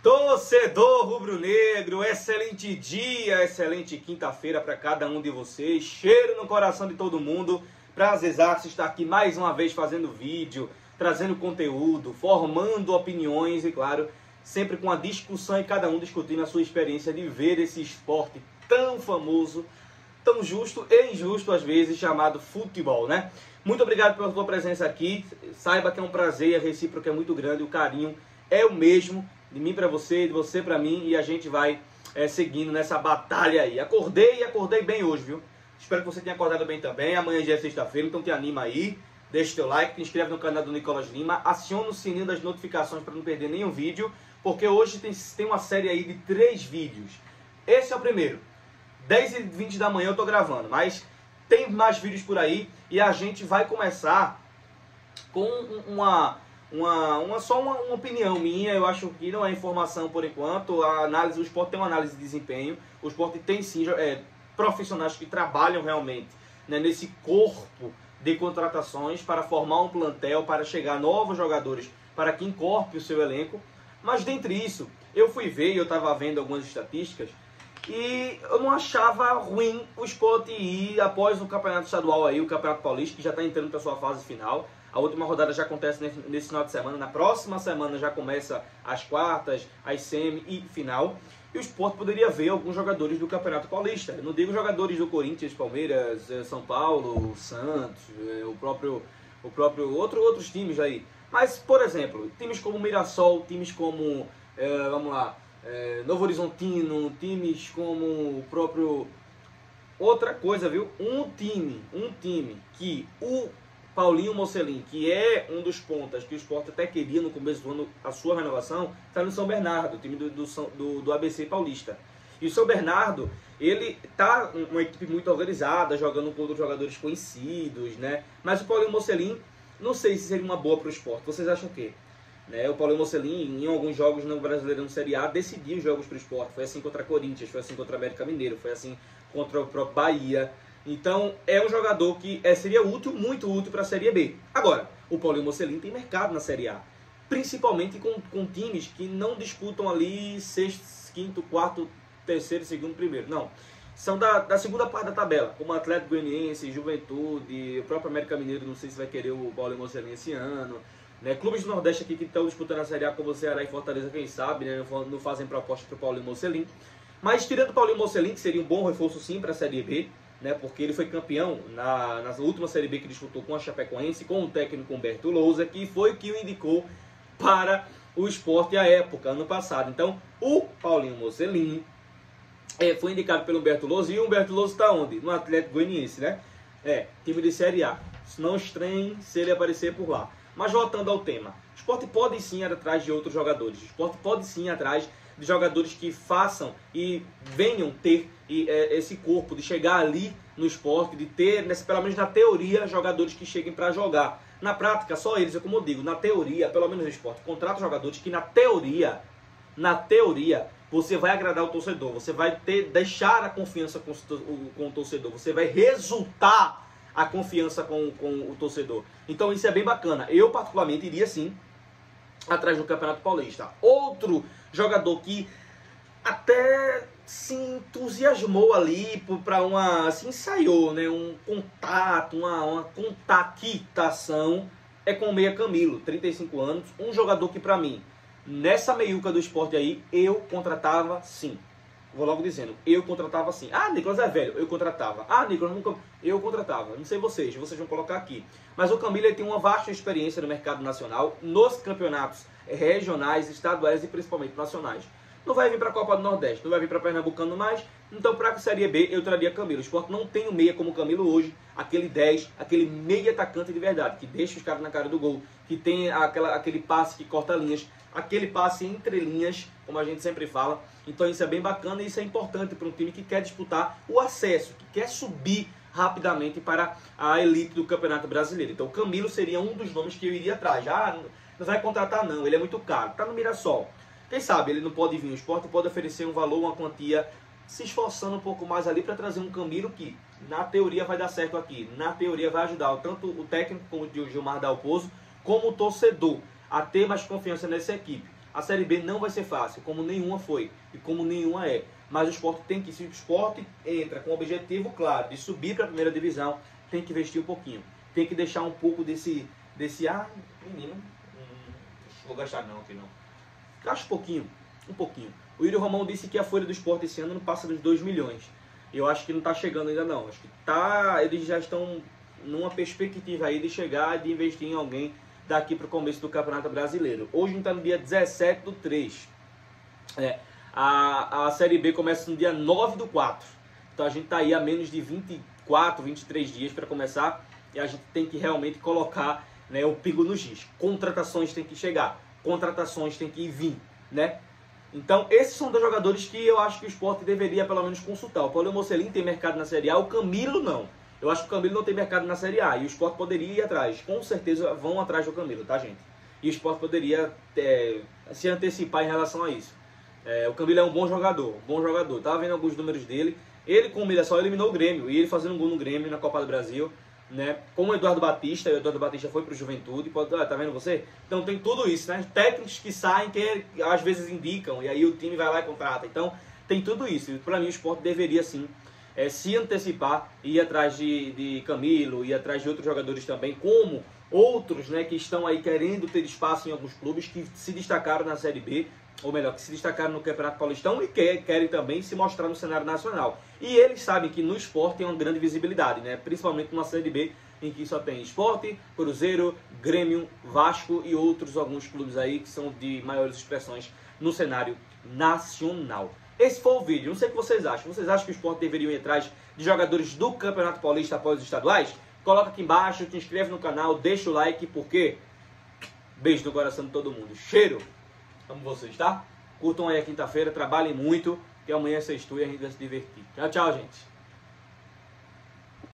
Torcedor rubro-negro, excelente dia, excelente quinta-feira para cada um de vocês. Cheiro no coração de todo mundo. Prazerzaço estar aqui mais uma vez fazendo vídeo, trazendo conteúdo, formando opiniões e, claro, sempre com a discussão e cada um discutindo a sua experiência de ver esse esporte tão famoso, tão justo e injusto às vezes, chamado futebol, né? Muito obrigado pela sua presença aqui. Saiba que é um prazer, a recíproca é muito grande, o carinho é o mesmo, de mim para você, de você para mim, e a gente vai seguindo nessa batalha aí. Acordei bem hoje, viu? Espero que você tenha acordado bem também. Amanhã já é sexta-feira, então te anima aí. Deixa teu like, te inscreve no canal do Nicolas Lima, aciona o sininho das notificações para não perder nenhum vídeo, porque hoje tem uma série aí de 3 vídeos. Esse é o primeiro. 10h20 da manhã eu tô gravando, mas tem mais vídeos por aí e a gente vai começar com uma opinião minha. Eu acho que não é informação por enquanto. O Sport tem uma análise de desempenho. O Sport tem sim profissionais que trabalham realmente, né, nesse corpo de contratações para formar um plantel, para chegar novos jogadores, para que encorpe o seu elenco. Mas dentre isso, eu fui ver e eu estava vendo algumas estatísticas e eu não achava ruim o Sport ir após o campeonato estadual aí, o Campeonato Paulista, que já está entrando para sua fase final. A última rodada já acontece nesse final de semana. Na próxima semana já começa as quartas, as semi e final. E o Sport poderia ver alguns jogadores do Campeonato Paulista. Eu não digo jogadores do Corinthians, Palmeiras, São Paulo, Santos, outros times aí. Mas, por exemplo, times como Mirassol, times como, Novo Horizontino, times como o próprio... Outra coisa, viu? Um time que o Paulinho Mocelin, que é um dos pontas que o Sport até queria no começo do ano a sua renovação, está no São Bernardo, time do ABC Paulista. E o São Bernardo, ele tá uma equipe muito organizada, jogando contra jogadores conhecidos, né? Mas o Paulinho Mocelin, não sei se seria uma boa para o Sport. Vocês acham o quê? Né? O Paulinho Mocelin, em alguns jogos no Brasileirão Série A, decidiu os jogos para o Sport. Foi assim contra Corinthians, foi assim contra América Mineiro, foi assim contra o próprio Bahia. Então, é um jogador que seria útil, muito útil para a Série B. Agora, o Paulinho Mocelin tem mercado na Série A. Principalmente com times que não disputam ali sexto, quinto, quarto, terceiro, segundo, primeiro. Não. São da segunda parte da tabela. Como Atlético Goianiense, Juventude, o próprio América Mineiro, não sei se vai querer o Paulinho Mocelin esse ano. Né? Clubes do Nordeste aqui que estão disputando a Série A, como o Ceará e Fortaleza, quem sabe, né? Não fazem proposta para o Paulinho Mocelin. Mas tirando o Paulinho Mocelin, que seria um bom reforço sim para a Série B, né, porque ele foi campeão na última Série B que disputou com a Chapecoense, com o técnico Humberto Lousa, que foi o que o indicou para o Sport à época, ano passado. Então, o Paulinho Mocelin foi indicado pelo Humberto Lousa, e o Humberto Lousa está onde? No Atlético Goianiense, né? Time de Série A. Não estranhe se ele aparecer por lá. Mas voltando ao tema, o Sport pode sim ir atrás de outros jogadores. O Sport pode sim ir atrás de jogadores que façam e venham ter esse corpo, de chegar ali no Sport, de ter, pelo menos na teoria, jogadores que cheguem para jogar. Na prática, só eles, como eu digo, na teoria, pelo menos no Sport, contrata jogadores que na teoria, você vai agradar o torcedor, você vai deixar a confiança com o torcedor, você vai resultar a confiança com o torcedor. Então isso é bem bacana. Eu, particularmente, iria sim atrás do Campeonato Paulista. Outro jogador que até se entusiasmou ali para ensaiou, né, um contato, uma contactação, é com o meia Camilo, 35 anos, um jogador que para mim, nessa meiuca do Sport aí, eu contratava sim. Vou logo dizendo, eu contratava sim. Ah, Nicolas é velho, eu contratava. Ah, Nicolas nunca... Eu contratava. Não sei vocês vão colocar aqui. Mas o Camilo, ele tem uma vasta experiência no mercado nacional, nos campeonatos regionais, estaduais e principalmente nacionais. Não vai vir para a Copa do Nordeste, não vai vir para Pernambucano mais. Então, para a Série B, eu traria Camilo. O Sport não tem um meia como o Camilo hoje, aquele 10, aquele meia atacante de verdade, que deixa os caras na cara do gol, que tem aquele passe que corta linhas, aquele passe entre linhas, como a gente sempre fala. Então isso é bem bacana e isso é importante para um time que quer disputar o acesso, que quer subir rapidamente para a elite do Campeonato Brasileiro. Então o Camilo seria um dos nomes que eu iria atrás. Ah, não vai contratar não, ele é muito caro, está no Mirassol. Quem sabe ele não pode vir, o Sport pode oferecer um valor, uma quantia, se esforçando um pouco mais ali para trazer um Camilo que, na teoria, vai dar certo aqui. Na teoria vai ajudar tanto o técnico como o Gilmar Dalpozo, como o torcedor a ter mais confiança nessa equipe. A Série B não vai ser fácil, como nenhuma foi e como nenhuma é. Mas o Sport tem que, se o Sport entra com o objetivo claro de subir para a primeira divisão, tem que investir um pouquinho. Tem que deixar um pouco desse menino, vou gastar não aqui não. Gasta um pouquinho. O Yuri Romão disse que a folha do Sport esse ano não passa dos 2 milhões. Eu acho que não está chegando ainda não. Acho que eles já estão numa perspectiva aí de chegar, de investir em alguém daqui para o começo do Campeonato Brasileiro. Hoje a gente está no dia 17/3. A Série B começa no dia 9/4. Então a gente está aí a menos de 24, 23 dias para começar. E a gente tem que realmente colocar, né, o pingo no giz. Contratações tem que chegar. Contratações tem que vir, né? Então, esses são 2 jogadores que eu acho que o Sport deveria pelo menos consultar. O Paulo Mocelin tem mercado na Série A, o Camilo não. Eu acho que o Camilo não tem mercado na Série A e o Sport poderia ir atrás. Com certeza vão atrás do Camilo, tá, gente? E o Sport poderia se antecipar em relação a isso. O Camilo é um bom jogador, Tava vendo alguns números dele. Ele, com o Mirassol, eliminou o Grêmio. E ele fazendo um gol no Grêmio na Copa do Brasil, né? Como o Eduardo Batista. O Eduardo Batista foi pro Juventude. Tá vendo você? Então tem tudo isso, né? Técnicos que saem, que às vezes indicam. E aí o time vai lá e contrata. Então tem tudo isso. E para mim o Sport deveria sim se antecipar e ir atrás de Camilo, ir atrás de outros jogadores também, como outros, né, que estão aí querendo ter espaço em alguns clubes que se destacaram na Série B, ou melhor, que se destacaram no Campeonato Paulistão e querem também se mostrar no cenário nacional. E eles sabem que no Sport tem uma grande visibilidade, né, principalmente numa Série B em que só tem Sport, Cruzeiro, Grêmio, Vasco e outros alguns clubes aí que são de maiores expressões no cenário nacional. Esse foi o vídeo. Não sei o que vocês acham. Vocês acham que o Sport deveria ir atrás de jogadores do Campeonato Paulista após os estaduais? Coloca aqui embaixo, te inscreve no canal, deixa o like, porque beijo no coração de todo mundo. Cheiro! Amo vocês, tá? Curtam aí a quinta-feira, trabalhem muito, que amanhã é sexta e a gente vai se divertir. Tchau, tchau, gente!